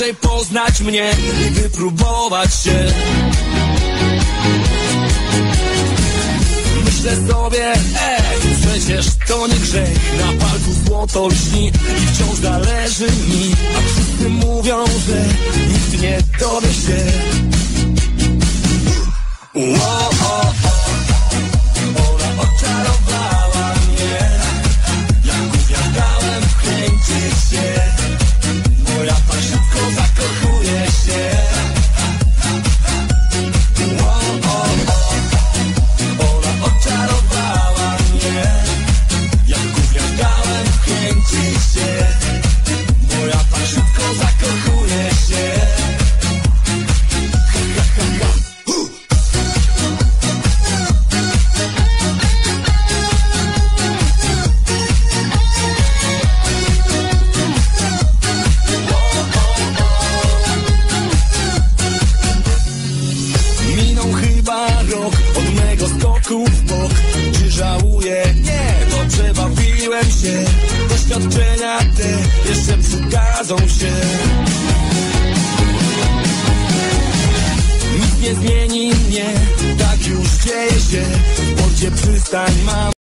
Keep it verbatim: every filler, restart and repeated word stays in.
bliżej poznać mnie i wypróbować się. Myślę sobie, ej, przecież to nie grzech. Na palcu złoto lśni i wciąż zależy mi. A wszyscy mówią, że nikt nie dowie się. Ło, o, o. Ona oczarowała mnie. Jak uwiadałem, kręcić się. Moja pan szybko zakochuje się. Ło, o, o. Ona oczarowała mnie. Jak uwiadałem, kręcić się. Moja pan szybko zakochuje się. Ha, ha, ha, ha. Od mego skoku w bok. Czy żałuję? Nie, dobrze bawiłem się. Doświadczenia te jeszcze przydadzą się. Nic nie zmieni mnie, tak już dzieje się. W porcie przystań mam.